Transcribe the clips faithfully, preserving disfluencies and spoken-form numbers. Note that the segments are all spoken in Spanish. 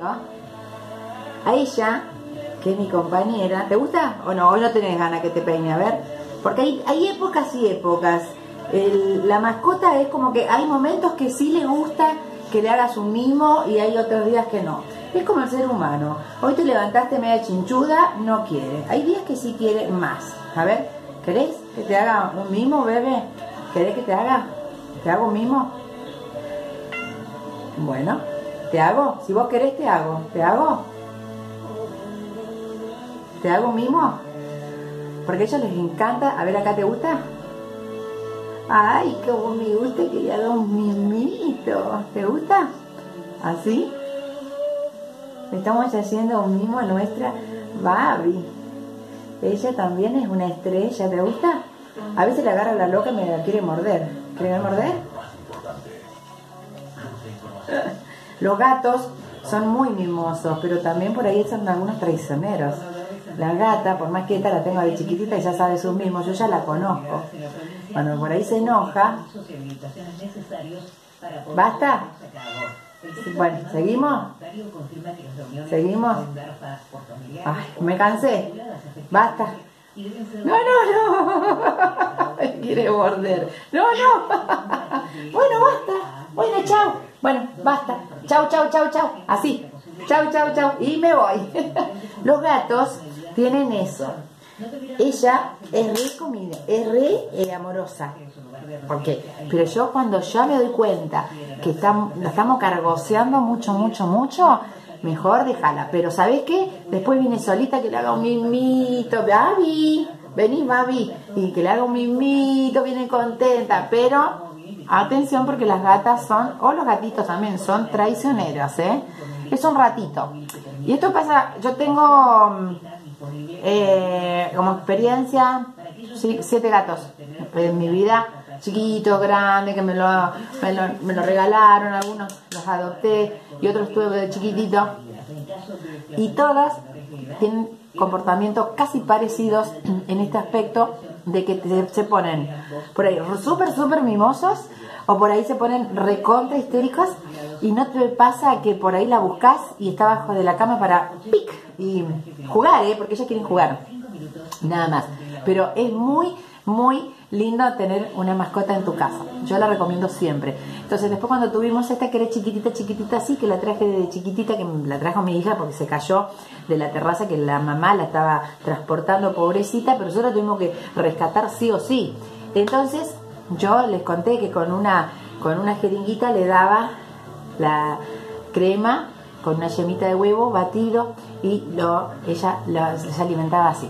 a ella, que es mi compañera. ¿Te gusta o no? Hoy no tenés ganas que te peine, a ver. Porque hay, hay épocas y épocas. El, la mascota es como que hay momentos que sí le gusta que le hagas un mimo y hay otros días que no. Es como el ser humano. Hoy te levantaste media chinchuda, no quiere. Hay días que sí quiere más. A ver, ¿querés que te haga un mimo, bebé? ¿Querés que te haga? ¿Te hago un mimo? Bueno, ¿te hago? Si vos querés te hago. ¿Te hago? ¿Te hago un mimo? Porque a ellos les encanta. A ver, ¿acá te gusta? Ay, cómo me gusta que le haga un mimito. ¿Te gusta? ¿Así? Estamos haciendo un mimo a nuestra Babi. Ella también es una estrella. ¿Te gusta? A veces le agarra la loca y me la quiere morder. ¿Quiere morder? Los gatos son muy mimosos, pero también por ahí son algunos traicioneros. La gata, por más que esta la tengo de chiquitita y ya sabe sus mimos, yo ya la conozco. Cuando por ahí se enoja. ¿Basta? Bueno, ¿seguimos? ¿Seguimos? Ay, me cansé. Basta. No, no, no. Quiere morder. No, no. Bueno, basta. Bueno, chao. Bueno, basta. Chao, chao, chao, chao. Así. Chao, chao, chao. Y me voy. Los gatos tienen eso. Ella es re comida, es re eh, amorosa. ¿Por qué? Pero yo cuando ya me doy cuenta que estamos, la estamos cargoseando mucho, mucho, mucho, mejor déjala. Pero ¿sabés qué? Después viene solita que le haga un mimito. Babi, vení Babi. Y que le haga un mimito, viene contenta. Pero atención porque las gatas son, o los gatitos también, son traicioneros, ¿eh? Es un ratito. Y esto pasa, yo tengo... Eh, como experiencia, sí, siete gatos en mi vida, chiquitos, grandes, que me lo, me lo, me lo regalaron, algunos los adopté y otros tuve de chiquitito, y todas tienen comportamientos casi parecidos en este aspecto de que te, se ponen por ahí súper súper mimosos o por ahí se ponen recontra histéricos y no te pasa que por ahí la buscas y está abajo de la cama para pic y jugar, ¿eh? Porque ellas quieren jugar, nada más. Pero es muy, muy lindo tener una mascota en tu casa. Yo la recomiendo siempre. Entonces después cuando tuvimos esta que era chiquitita, chiquitita así, que la traje de chiquitita, que la trajo mi hija porque se cayó de la terraza, que la mamá la estaba transportando, pobrecita, pero nosotros tuvimos que rescatar sí o sí. Entonces yo les conté que con una, con una jeringuita le daba la crema con una yemita de huevo batido y lo, ella lo, se alimentaba así.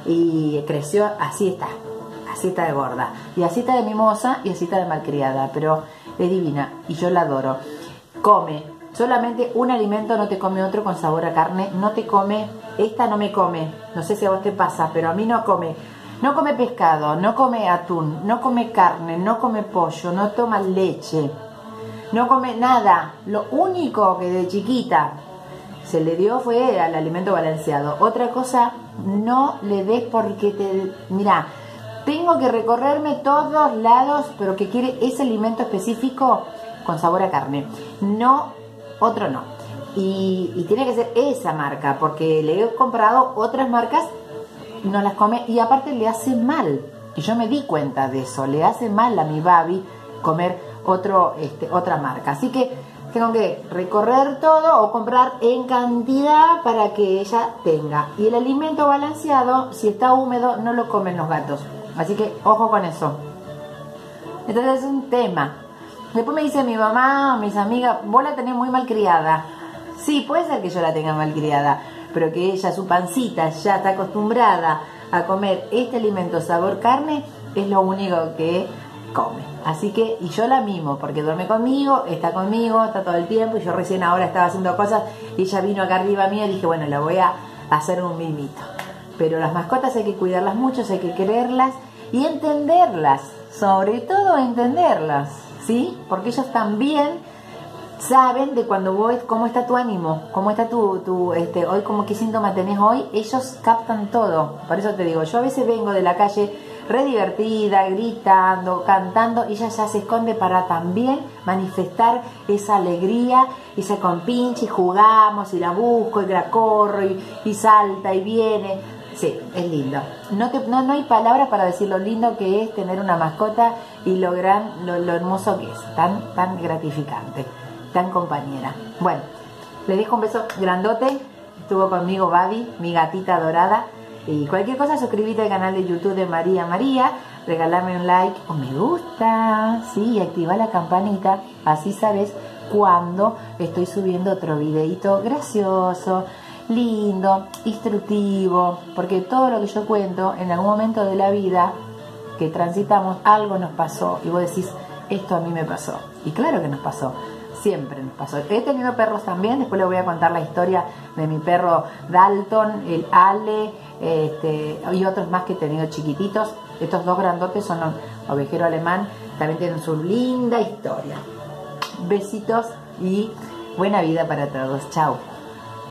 Y creció, así está, así está de gorda. Y así está de mimosa y así está de malcriada, pero es divina y yo la adoro. Come, solamente un alimento, no te come otro con sabor a carne, no te come, esta no me come, no sé si a vos te pasa, pero a mí no come. No come pescado, no come atún, no come carne, no come pollo, no toma leche. No come nada. Lo único que de chiquita se le dio fue al alimento balanceado. Otra cosa, no le des porque te... Mira, tengo que recorrerme todos lados, pero que quiere ese alimento específico con sabor a carne. No, otro no. Y, y tiene que ser esa marca, porque le he comprado otras marcas, no las come y aparte le hace mal. Y yo me di cuenta de eso. Le hace mal a mi Babi comer otro, este, otra marca, así que tengo que recorrer todo o comprar en cantidad para que ella tenga. Y el alimento balanceado, si está húmedo, no lo comen los gatos, así que ojo con eso. Entonces es un tema. Después me dice mi mamá, mis amigas, vos la tenés muy mal criada. Sí, puede ser que yo la tenga mal criada, pero que ella, su pancita, ya está acostumbrada a comer este alimento sabor carne, es lo único que come. Así que, y yo la mimo, porque duerme conmigo, está conmigo, está todo el tiempo, y yo recién ahora estaba haciendo cosas, y ella vino acá arriba mía, y dije, bueno, la voy a hacer un mimito. Pero las mascotas hay que cuidarlas mucho, hay que quererlas, y entenderlas, sobre todo entenderlas, ¿sí? Porque ellos también saben de cuando voy, cómo está tu ánimo, cómo está tu, tu este, hoy, como qué síntoma tenés hoy, ellos captan todo. Por eso te digo, yo a veces vengo de la calle re divertida, gritando, cantando, y ella ya se esconde para también manifestar esa alegría, y se compincha y jugamos y la busco y la corro y, y salta y viene. Sí, es lindo. No, te, no, no hay palabras para decir lo lindo que es tener una mascota y lo, gran, lo, lo hermoso que es, tan, tan gratificante, tan compañera. Bueno, les dejo un beso grandote. Estuvo conmigo Babi, mi gatita dorada. Y cualquier cosa, suscríbete al canal de YouTube de María María, regalame un like o me gusta, sí, y activa la campanita, así sabes cuando estoy subiendo otro videito gracioso, lindo, instructivo, porque todo lo que yo cuento en algún momento de la vida que transitamos, algo nos pasó y vos decís, esto a mí me pasó, y claro que nos pasó. Siempre nos pasó. He tenido perros también, después les voy a contar la historia de mi perro Dalton, el Ale, este, y otros más que he tenido chiquititos. Estos dos grandotes son los ovejero alemán, también tienen su linda historia. Besitos y buena vida para todos. Chao.